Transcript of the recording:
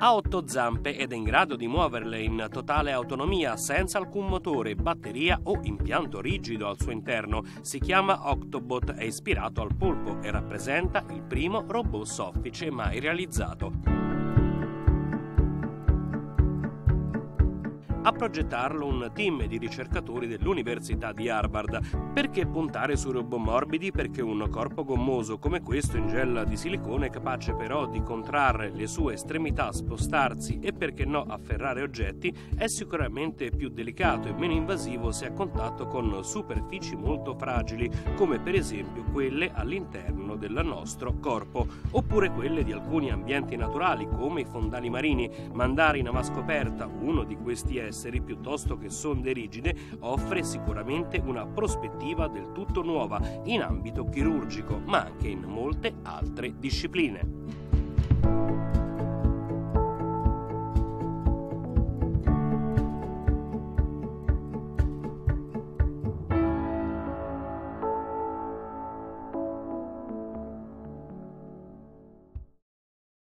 Ha 8 zampe ed è in grado di muoverle in totale autonomia, senza alcun motore, batteria o impianto rigido al suo interno. Si chiama Octobot, è ispirato al polpo e rappresenta il primo robot soffice mai realizzato. A progettarlo un team di ricercatori dell'Università di Harvard. Perché puntare sui robot morbidi? Perché un corpo gommoso come questo in gel di silicone, capace però di contrarre le sue estremità, spostarsi e perché no afferrare oggetti, è sicuramente più delicato e meno invasivo se a contatto con superfici molto fragili, come per esempio quelle all'interno del nostro corpo, oppure quelle di alcuni ambienti naturali come i fondali marini. Mandare in avascoperta uno di questi esseri piuttosto che sonde rigide offre sicuramente una prospettiva del tutto nuova in ambito chirurgico, ma anche in molte altre discipline.